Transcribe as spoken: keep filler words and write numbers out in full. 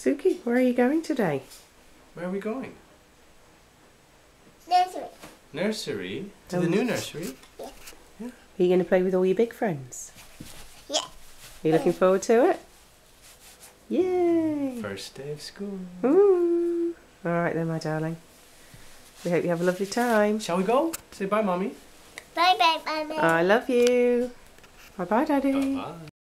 Suki, where are you going today? Where are we going? Nursery. Nursery? To Oh. the new nursery? Yeah. Yeah. Are you going to play with all your big friends? Yeah. Are you looking forward to it? Yay! First day of school. Ooh. All right then, my darling. We hope you have a lovely time. Shall we go? Say bye, Mommy. Bye bye, bye bye. I love you. Bye bye, Daddy. Bye-bye.